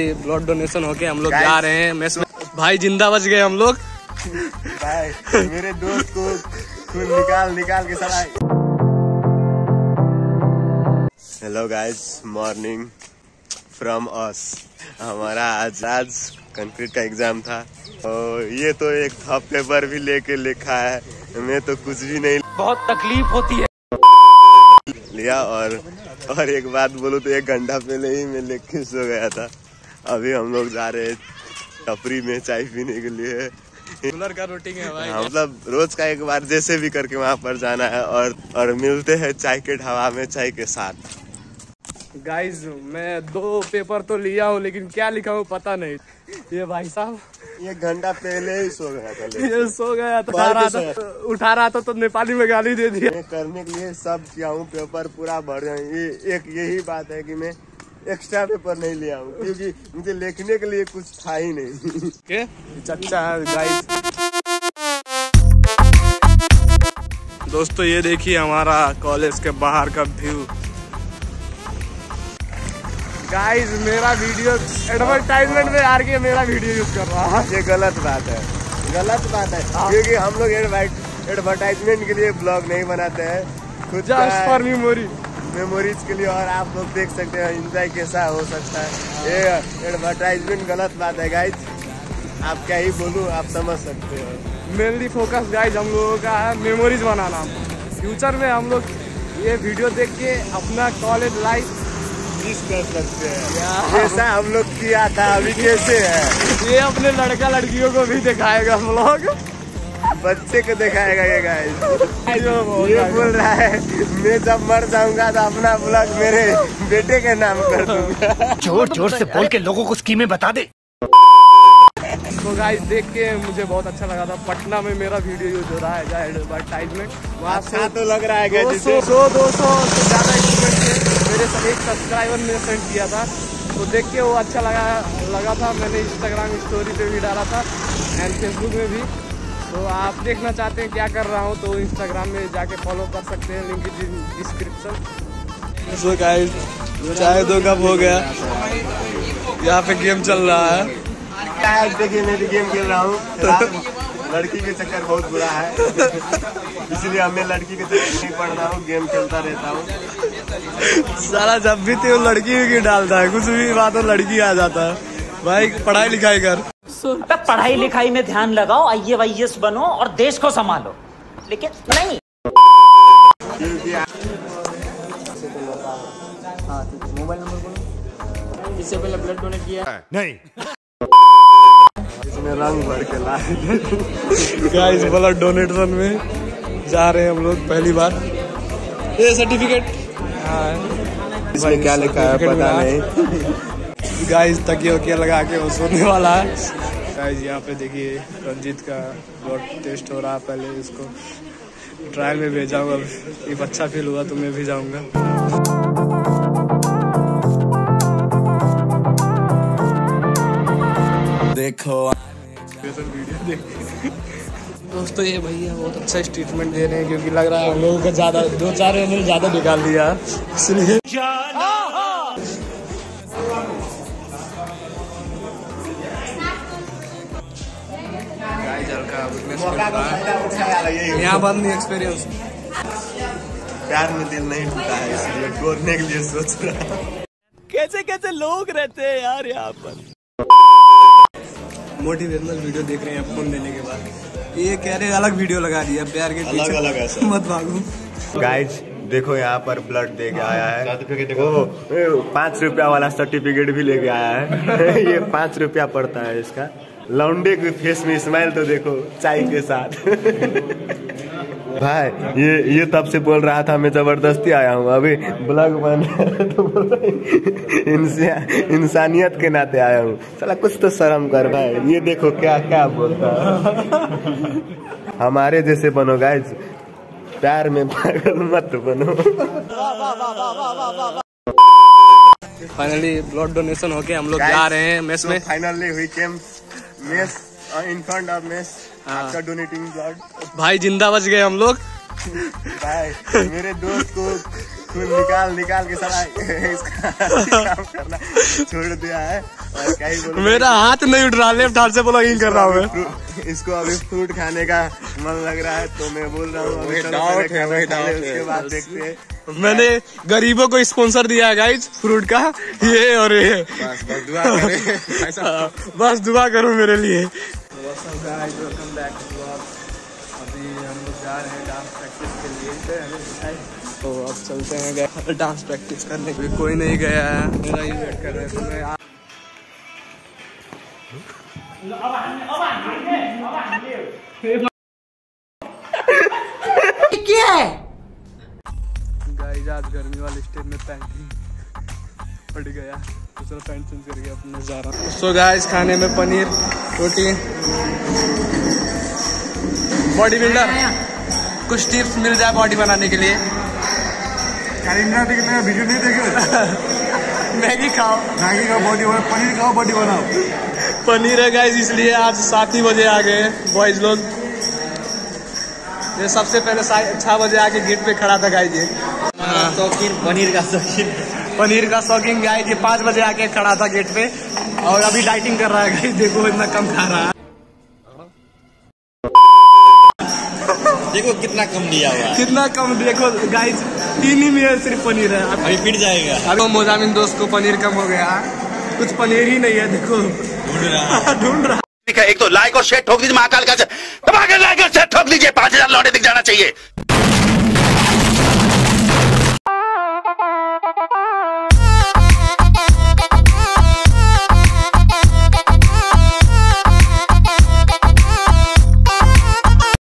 Blood donation होके हम लोग जा रहे हैं मेस में। भाई जिंदा बच गए हम लोग। भाई मेरे दोस्त को खून निकाल के सलाह। Hello guys, morning from us. हमारा आज कंक्रीट का एग्जाम था और ये तो एक हाफ पेपर भी लेके लिखा है। मैं तो कुछ भी नहीं, बहुत तकलीफ होती है लिया। और एक बात बोलूं तो 1 घंटा पहले ही मैं लिख के सो गया था। अभी हम लोग जा रहे हैं टपरी में चाय पीने के लिए। रेगुलर का रूटीन है भाई। मतलब रोज का एक बार जैसे भी करके वहाँ पर जाना है और मिलते हैं चाय के ढाबा में चाय के साथ। गाइज मैं 2 पेपर तो लिया हूँ लेकिन क्या लिखा हूँ पता नहीं। ये भाई साहब 1 घंटा पहले ही सो गया था। ये सो गया था, उठा रहा था तो नेपाली में गाली दे दिया। मैं करने के लिए सब किया हूँ, पेपर पूरा भर गया। ये एक यही बात है कि मैं एक्स्ट्रा पेपर नहीं लिया हूँ क्योंकि मुझे लिखने के लिए कुछ था ही नहीं। के चच्चा गाइस। दोस्तों ये देखिए हमारा कॉलेज के बाहर का व्यू। गाइस मेरा वीडियो एडवर्टाइजमेंट में आर के मेरा वीडियो यूज कर रहा है। ये गलत बात है क्योंकि हम लोग एडवर्टाइजमेंट के लिए ब्लॉग नहीं बनाते हैं, खुद जस्ट फॉर मेमोरीज के लिए। और आप लोग देख सकते हैं एंजॉय कैसा हो सकता है। ये एडवर्टाइजमेंट गलत बात है गाइज। आप क्या ही बोलूं, आप समझ सकते हो। मेनली फोकस गाइज हम लोगों का है मेमोरीज बनाना। फ्यूचर में हम लोग ये वीडियो देख के अपना कॉलेज लाइफ मिस कर सकते हैं, जैसा हम लोग किया था। अभी कैसे है ये अपने लड़का लड़कियों को भी दिखाएगा व्लॉग, बच्चे को दिखाएगा ये गाइस। ये बोल रहा है मैं जब मर जाऊंगा तो अपना ब्लॉग मेरे बेटे के नाम कर दूंगा। जोर से बोल के लोगों को स्कीमें बता दे। तो गाइस देख के मुझे बहुत अच्छा लगा था। पटना में मेरा वीडियो यूज हो रहा है एडवर्टाइजमेंट। वहाँ अच्छा तो लग रहा है 200 से ज्यादा स्टूडेंट थे। मेरे एक सब्सक्राइबर ने सेंड किया था तो देख के वो अच्छा लगा था। मैंने इंस्टाग्राम स्टोरी पे भी डाला था एंड फेसबुक में भी। तो आप देखना चाहते हैं क्या कर रहा हूँ तो इंस्टाग्राम में जाके फॉलो कर सकते हैं, link is in description. So guys चाय 2 कप हो गया। यहाँ पे गेम चल रहा है। देखिए मैं भी गेम खेल रहा हूँ। लड़की के चक्कर बहुत बुरा है, इसलिए हमें लड़की के चक्कर नहीं पड़ रहा हूँ, गेम खेलता रहता हूँ। सारा जब भी तो लड़की भी डालता है, कुछ भी बात हो लड़की आ जाता है। भाई पढ़ाई लिखाई कर। पढ़ाई लिखाई में ध्यान लगाओ, IAS बनो और देश को संभालो, लेकिन नहीं। मोबाइल नंबर बोलो। इससे पहले ब्लड डोनेट किया नहीं। इसमें रंग भर के लाए। गाइस ब्लड डोनेशन में जा रहे हैं हम लोग पहली बार। ये सर्टिफिकेट इसमें क्या लिखा है पता नहीं। गाइस तकिया वकिया लगा के वो सोने वाला है। गाइस यहाँ पे देखिए रंजीत का ब्लड टेस्ट हो रहा है। पहले इसको ट्रायल में भेजा हूँ, अब अच्छा फील हुआ तो मैं भी जाऊँगा। देखो दोस्तों ये भैया बहुत अच्छा ट्रीटमेंट दे रहे हैं क्योंकि लग रहा है हम लोगों का ज्यादा 2-4 ने ज्यादा निकाल दिया इसलिए। यहाँ बंद नहीं एक्सपीरियंस। प्यार में दिल नहीं टूटा है इसलिए तोड़ने के लिए सोच रहा हूँ। कैसे लोग रहते हैं यार यहाँ पर। मोटिवेशनल वीडियो देख रहे हैं फोन लेने के बाद। ये कह रहे अलग वीडियो लगा दिया प्यार के पीछे, अलग ऐसा मत भागो। गाइज देखो यहाँ पर ब्लड दे के आया है। वो 5 रुपया वाला सर्टिफिकेट भी लेके आया है। ये 5 रुपया पड़ता है इसका। लौंडे के फेस में स्माइल तो देखो चाय के साथ। भाई ये तब से बोल रहा था मैं जबरदस्ती आया हूँ, अभी ब्लॉग बन तो बोल रहा इंसानियत के नाते आया हूँ। चला कुछ तो शर्म कर भाई। ये देखो क्या क्या बोलता है। हमारे जैसे बनो गाइज, प्यार में पागल मत बनो। फाइनली ब्लड डोनेशन होके हम लोग जा रहे हैं मेस में। Finally we came mess in front of mess after donating blood. भाई जिंदा बच गए हम लोग। भाई मेरे दोस्त को खून निकाल के सारा इसका काम करना छोड़ दिया है। और क्या ही बोलूं, मेरा हाथ नहीं उठ रहा, लेफ्ट हाथ से ब्लॉगिंग कर रहा हूँ मैं। इसको अभी फ्रूट खाने का मन लग रहा है, तो मैं बोल रहा हूँ वही डाउट है। उसके बाद देखते हैं। मैंने गरीबों को स्पॉन्सर दिया है गाइज फ्रूट का, ये और ये। बस दुआ करें, बस दुआ करो मेरे लिए। अभी हम लोग जा रहे हैं डांस प्रैक्टिस के लिए, तो अब चलते हैं डांस प्रैक्टिस करने के लिए। कोई नहीं गया है, मेरा ही वेट कर रहे हैं। तो मैं क्या है गाइस आज गर्मी वाले स्टेज में पैंट ही फट गया, दूसरा पैंट चेंज करके अपने जा रहा हूँ। सो गाइस खाने में पनीर रोटी। बॉडी बिल्डर कुछ टिप्स मिल जाए बॉडी बनाने के लिए। वीडियो नहीं देखे मैगी खाओ, मैगी का बॉडी बनाओ, पनीर खाओ बॉडी बनाओ। पनीर है गाइस, इसलिए आज 7 ही बजे आ गए बॉयज लोग। ये सबसे पहले 6 बजे आके गेट पे खड़ा था गाइस। ये शौकीन पनीर का शौकीन गाइस, ये 5 बजे आके खड़ा था गेट पे और अभी डाइटिंग कर रहा है गाइस। देखो इतना कम खा रहा है, देखो कितना कम लिया हुआ है। कितना कम। देखो गाइस 3 ही में सिर्फ पनीर है, अभी पिट जाएगा। अभी मोजामिन दोस्त को पनीर कम हो गया, कुछ पनीर ही नहीं है। देखो ढूंढ रहा। एक तो लाइक और शेयर ठोक दीजिए, महाकाल का दबा के लाइक और शेयर ठोक दीजिए, 5000 लौटे दिख जाना चाहिए।